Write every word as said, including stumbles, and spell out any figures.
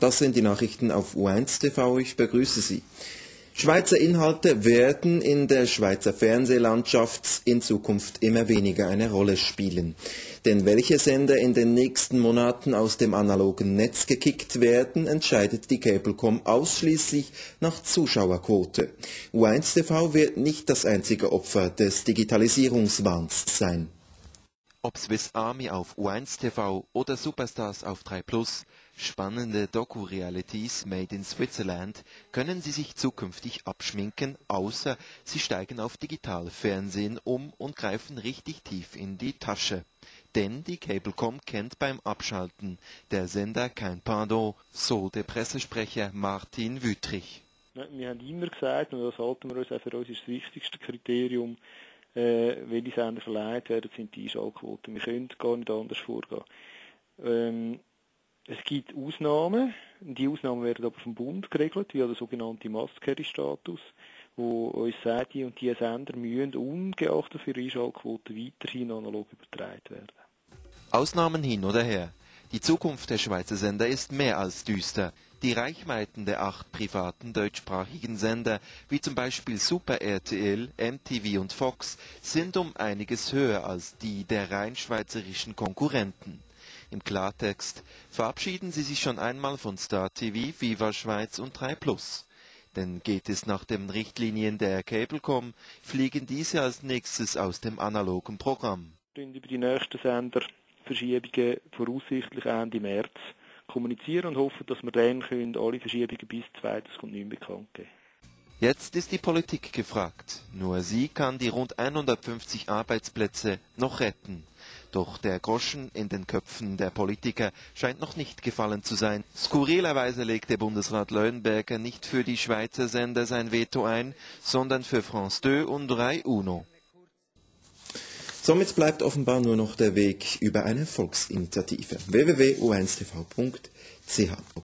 Das sind die Nachrichten auf U eins T V. Ich begrüße Sie. Schweizer Inhalte werden in der Schweizer Fernsehlandschaft in Zukunft immer weniger eine Rolle spielen. Denn welche Sender in den nächsten Monaten aus dem analogen Netz gekickt werden, entscheidet die Cablecom ausschließlich nach Zuschauerquote. U eins T V wird nicht das einzige Opfer des Digitalisierungswahns sein. Ob Swiss Army auf U eins T V oder Superstars auf drei Plus, spannende Doku-Realities made in Switzerland, können Sie sich zukünftig abschminken, außer Sie steigen auf Digitalfernsehen um und greifen richtig tief in die Tasche. Denn die Cablecom kennt beim Abschalten der Sender kein Pardon, so der Pressesprecher Martin Wüthrich. Wir haben immer gesagt, und das halten wir uns auch für uns ist das wichtigste Kriterium, äh, welche Sender verleiht werden, sind die Einschaltquoten. Wir können gar nicht anders vorgehen. Ähm, es gibt Ausnahmen, die Ausnahmen werden aber vom Bund geregelt, via den sogenannten Must-Carry-Status, wo uns sagt, die und die Sender müssen ungeachtet für Einschaltquoten weiterhin analog übertragen werden. Ausnahmen hin oder her. Die Zukunft der Schweizer Sender ist mehr als düster. Die Reichweiten der acht privaten deutschsprachigen Sender, wie zum Beispiel Super R T L, M T V und Fox, sind um einiges höher als die der rein schweizerischen Konkurrenten. Im Klartext, verabschieden Sie sich schon einmal von Star T V, Viva Schweiz und drei Plus. Denn geht es nach den Richtlinien der Cablecom, fliegen diese als nächstes aus dem analogen Programm. Über die nächsten Senderverschiebungen voraussichtlich Ende März kommunizieren und hoffen, dass wir dann können alle Verschiebungen bis zweitausendneun bekannt geben. Jetzt ist die Politik gefragt. Nur sie kann die rund hundertfünfzig Arbeitsplätze noch retten. Doch der Groschen in den Köpfen der Politiker scheint noch nicht gefallen zu sein. Skurrilerweise legte Bundesrat Leuenberger nicht für die Schweizer Sender sein Veto ein, sondern für France zwei und Rai Uno. Somit bleibt offenbar nur noch der Weg über eine Volksinitiative. w w w punkt u eins t v punkt c h